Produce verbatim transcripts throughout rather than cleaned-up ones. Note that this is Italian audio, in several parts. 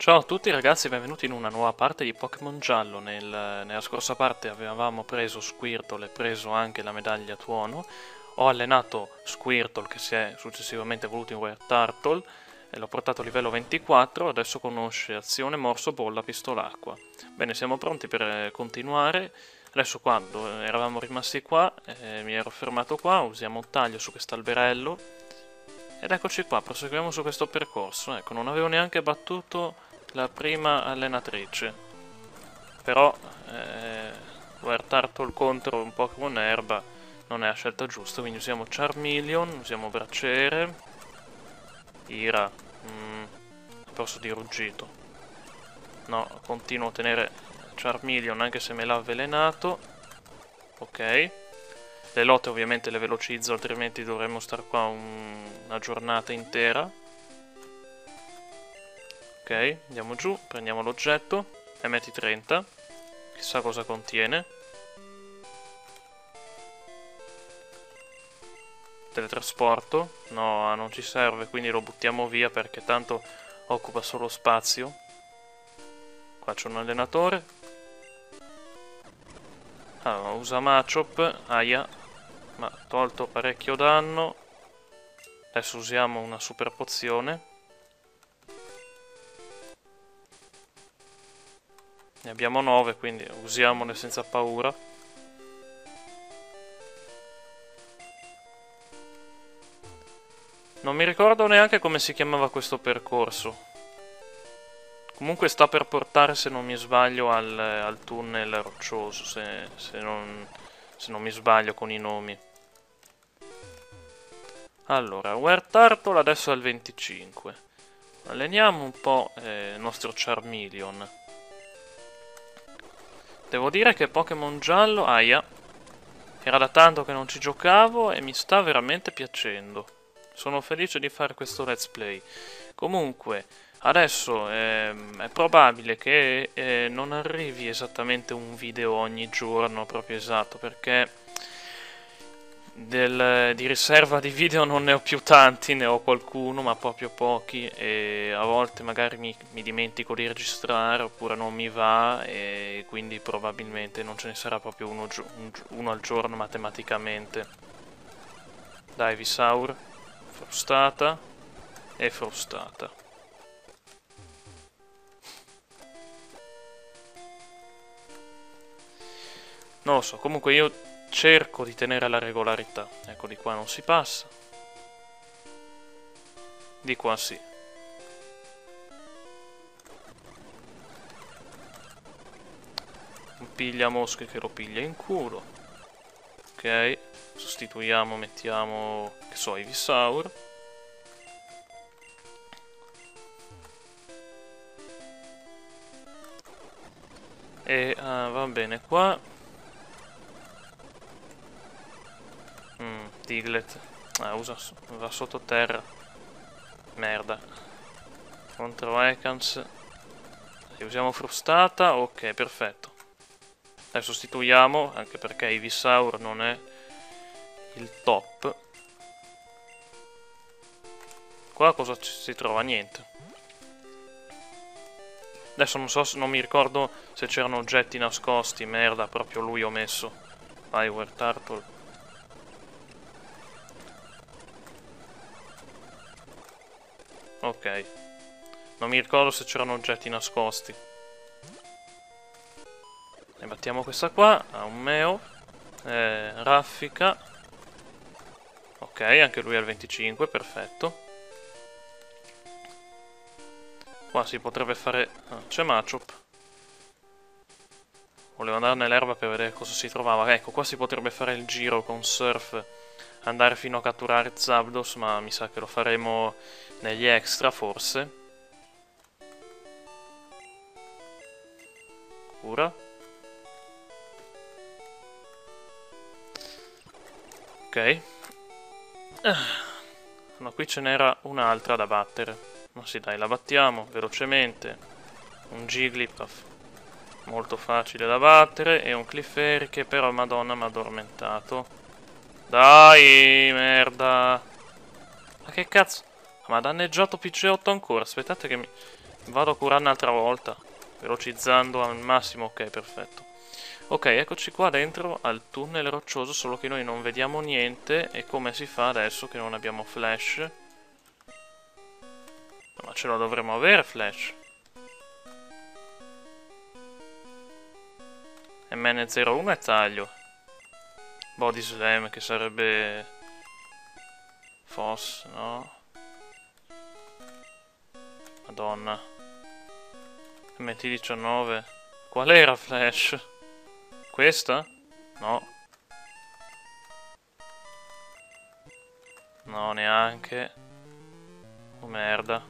Ciao a tutti ragazzi, benvenuti in una nuova parte di Pokémon Giallo. Nel- nella scorsa parte avevamo preso Squirtle e preso anche la medaglia Tuono. Ho allenato Squirtle che si è successivamente evoluto in Were Turtle e l'ho portato a livello ventiquattro, adesso conosce azione, morso, bolla, pistolacqua. Bene, siamo pronti per eh, continuare. Adesso qua, dove eravamo rimasti qua, eh, mi ero fermato qua, usiamo un taglio su quest'alberello. Ed eccoci qua, proseguiamo su questo percorso. Ecco, non avevo neanche battuto la prima allenatrice. Però, eh, Were Turtle contro un Pokémon Erba non è la scelta giusta, quindi usiamo Charmeleon, usiamo Braciere, Ira, mm, posso dire ruggito. No, continuo a tenere Charmeleon anche se me l'ha avvelenato. Ok. Le lotte ovviamente le velocizzo, altrimenti dovremmo stare qua un- una giornata intera. Ok, andiamo giù, prendiamo l'oggetto, M T trenta, chissà cosa contiene. Teletrasporto, no, non ci serve, quindi lo buttiamo via perché tanto occupa solo spazio. Qua c'è un allenatore. Ah, usa Machop, aia, ma ha tolto parecchio danno. Adesso usiamo una super pozione. Ne abbiamo nove, quindi usiamone senza paura. Non mi ricordo neanche come si chiamava questo percorso. Comunque sta per portare, se non mi sbaglio, al, al tunnel roccioso, se, se, non, se non mi sbaglio con i nomi. Allora, Were Turtle adesso è al venticinque. Alleniamo un po' eh, il nostro Charmeleon. Devo dire che Pokémon Giallo, aia, era da tanto che non ci giocavo e mi sta veramente piacendo. Sono felice di fare questo let's play. Comunque, adesso ehm, è probabile che eh, non arrivi esattamente un video ogni giorno, proprio esatto, perché del- di riserva di video non ne ho più tanti, ne ho qualcuno, ma proprio pochi, e a volte magari mi, mi dimentico di registrare oppure non mi va, e quindi probabilmente non ce ne sarà proprio uno, gio- un gio- uno al giorno matematicamente. Dai, Visaur, frustata e frustata. Non lo so, comunque io cerco di tenere la regolarità. Ecco, di qua non si passa. Di qua sì. Un piglia mosche che lo piglia in culo. Ok. Sostituiamo, mettiamo, che so, i Visaur. E ah, va bene qua. Mm, Diglett. Ah, usa, va sottoterra. Merda. Contro Ekans. E usiamo frustata. Ok, perfetto. Adesso sostituiamo, anche perché Ivysaur non è il top. Qua cosa ci si trova? Niente. Adesso non so, se non mi ricordo se c'erano oggetti nascosti. Merda, proprio lui ho messo. Vai, Were Turtle. Ok. Non mi ricordo se c'erano oggetti nascosti. E battiamo questa qua. Ha un Meo. Eh, raffica. Ok, anche lui al venticinque, perfetto. Qua si potrebbe fare... Ah, c'è Machop. Volevo andare nell'erba per vedere cosa si trovava. Ecco, qua si potrebbe fare il giro con Surf, andare fino a catturare Zapdos, ma mi sa che lo faremo negli extra, forse. Cura. Ok. No, qui ce n'era un'altra da battere. Ma sì, dai, la battiamo velocemente. Un Jigglypuff molto facile da battere e un Clefairy che però, madonna, mi ha addormentato. Dai, merda. Ma che cazzo? Ma ha danneggiato P C otto ancora. Aspettate che mi, Vado a curare un'altra volta, velocizzando al massimo. Ok, perfetto. Ok, eccoci qua dentro al tunnel roccioso, solo che noi non vediamo niente. E come si fa adesso che non abbiamo flash? Ma ce lo dovremmo avere flash. M N zero uno e taglio. Body slam, che sarebbe... Foss, no? Madonna. M T diciannove. Qual era flash? Questa? No. No, neanche. Oh merda.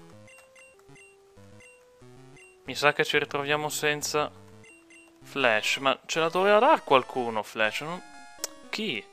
Mi sa che ci ritroviamo senza flash. Ma ce la doveva dar qualcuno flash? Non... Chi?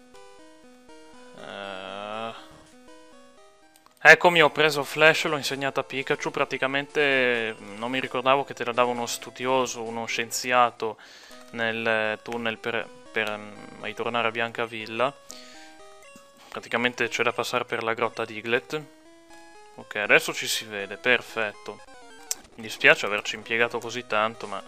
Uh... Eccomi, ho preso flash, l'ho insegnata a Pikachu. Praticamente non mi ricordavo che te la dava uno studioso, uno scienziato nel tunnel per, per um, ritornare a Biancavilla. Praticamente c'è da passare per la grotta Diglett. Ok, adesso ci si vede, perfetto. Mi dispiace averci impiegato così tanto, ma...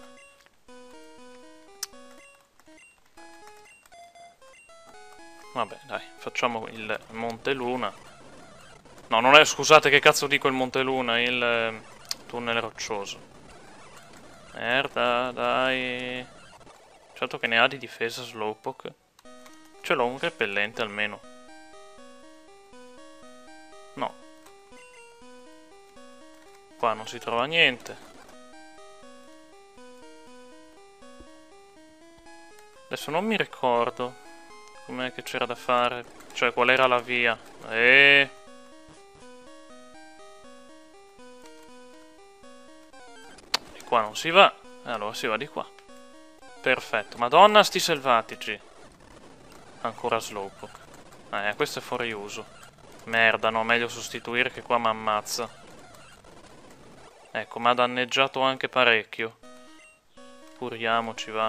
Vabbè, dai, facciamo il Monte Luna. No, non è, scusate, che cazzo dico il Monte Luna, il eh, tunnel roccioso. Merda, dai. Certo che ne ha di difesa Slowpoke. Ce l'ho un repellente almeno. No. Qua non si trova niente. Adesso non mi ricordo com'è che c'era da fare. Cioè, qual era la via. E... e qua non si va. Allora si va di qua. Perfetto. Madonna, sti selvatici. Ancora Slowpoke. Eh, questo è fuori uso. Merda, no, meglio sostituire che qua mi ammazza. Ecco, mi ha danneggiato anche parecchio. Curiamoci, va.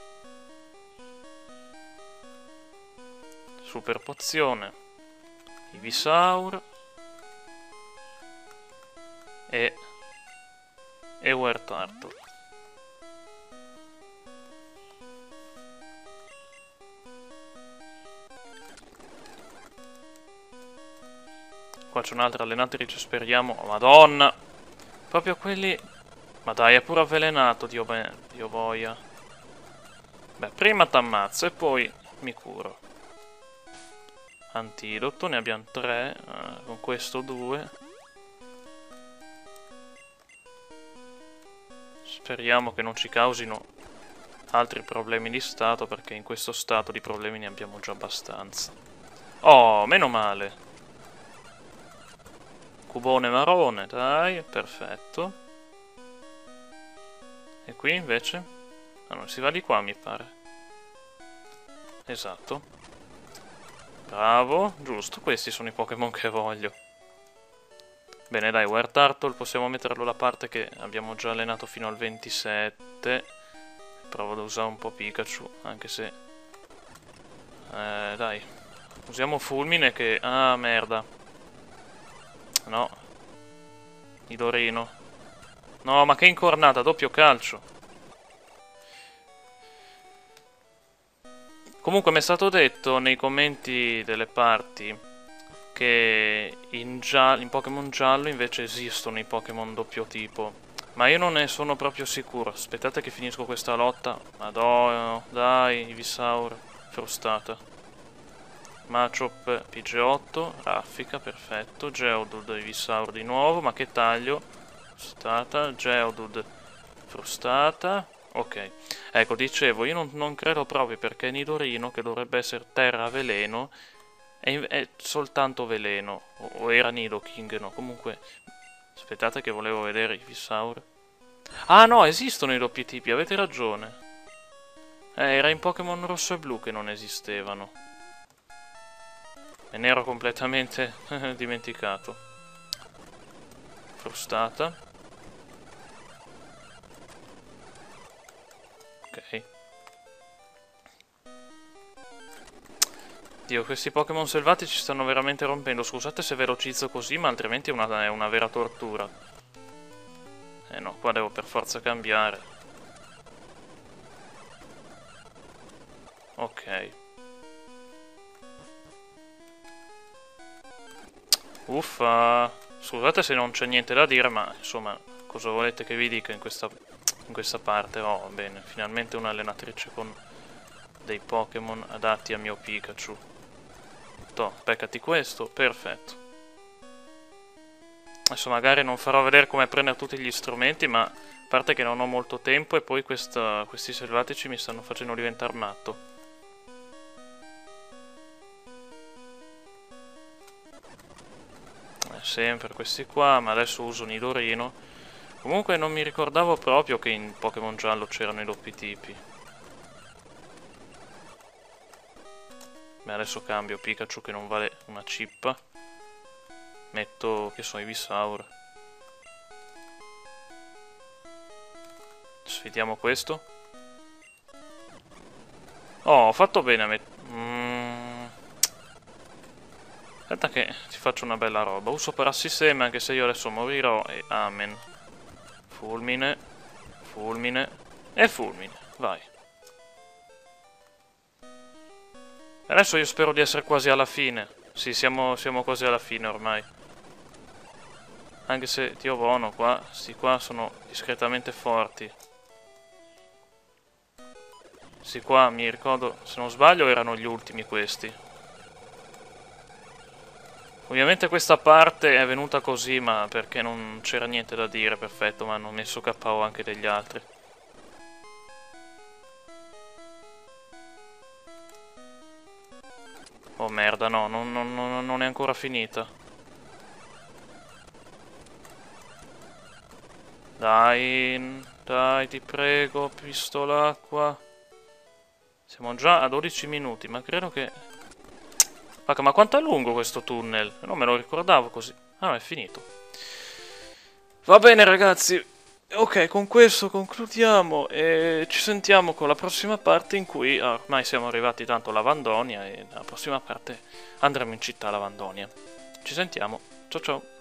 Super pozione. Ivysaur. E... E Wartortle. Qua c'è un'altra allenatrice, speriamo. Oh, madonna! Proprio quelli... Ma dai, è pure avvelenato, Dio, be... Dio boia. Beh, prima t'ammazzo e poi mi curo. Antidoto, ne abbiamo tre. Eh, con questo due. Speriamo che non ci causino altri problemi di stato, perché in questo stato di problemi ne abbiamo già abbastanza. Oh, meno male. Cubone marrone, dai, perfetto. E qui invece? Ah, non si va di qua, mi pare. Esatto. Bravo, giusto, questi sono i Pokémon che voglio. Bene, dai, Wartortle possiamo metterlo da parte, che abbiamo già allenato fino al ventisette. Provo ad usare un po' Pikachu, anche se... Eh, dai. Usiamo Fulmine che... Ah, merda. No. Nidorino. No, ma che incornata, doppio calcio. Comunque mi è stato detto nei commenti delle parti che in, in Pokémon giallo invece esistono i Pokémon doppio tipo. Ma io non ne sono proprio sicuro. Aspettate che finisco questa lotta. Madonna, dai, Ivysaur, frustata. Machop P G otto, raffica, perfetto. Geodude, Ivysaur di nuovo, ma che taglio. Frustata, Geodude, frustata. Ok, ecco, dicevo, io non, non credo proprio, perché Nidorino, che dovrebbe essere terra veleno, è, è soltanto veleno. O, o era Nidoking, no, comunque... Aspettate che volevo vedere Ivysaur. Ah no, esistono i doppi tipi, avete ragione. Eh, era in Pokémon rosso e blu che non esistevano. Me ne ero completamente dimenticato. Frustata. Ok. Dio, questi Pokémon selvatici stanno veramente rompendo. Scusate se velocizzo così, ma altrimenti è una, è una vera tortura. Eh no, qua devo per forza cambiare. Ok. Uffa. Scusate se non c'è niente da dire, ma insomma, cosa volete che vi dica in questa, in questa parte? Oh, bene, finalmente un'allenatrice con dei Pokémon adatti al mio Pikachu. Toh, peccati questo, perfetto. Adesso magari non farò vedere come prendere tutti gli strumenti, ma a parte che non ho molto tempo e poi questa, questi selvatici mi stanno facendo diventare matto. Sempre questi qua, ma adesso uso Nidorino. Comunque non mi ricordavo proprio che in Pokémon giallo c'erano i doppi tipi. Beh, adesso cambio Pikachu che non vale una cippa. Metto, che so, Ivysaur. Sfidiamo questo. Oh, ho fatto bene a mettere... Mm. Aspetta che ti faccio una bella roba. Uso parassiseme anche se io adesso morirò e amen. Fulmine. Fulmine. E fulmine. Vai. Adesso io spero di essere quasi alla fine. Sì, siamo, siamo quasi alla fine ormai. Anche se, Dio buono, qua, sti qua sono discretamente forti. Sti qua, mi ricordo, se non sbaglio, erano gli ultimi questi. Ovviamente questa parte è venuta così, ma perché non c'era niente da dire, perfetto, ma hanno messo K O anche degli altri. Oh merda, no, non, non, non, non è ancora finita. Dai, dai, ti prego, pistolacqua. Siamo già a dodici minuti, ma credo che... Ma quanto è lungo questo tunnel? Non me lo ricordavo così. Ah, è finito. Va bene, ragazzi. Ok, con questo concludiamo e ci sentiamo con la prossima parte in cui ah, ormai siamo arrivati tanto a Lavandonia e nella prossima parte andremo in città Lavandonia. Ci sentiamo. Ciao ciao.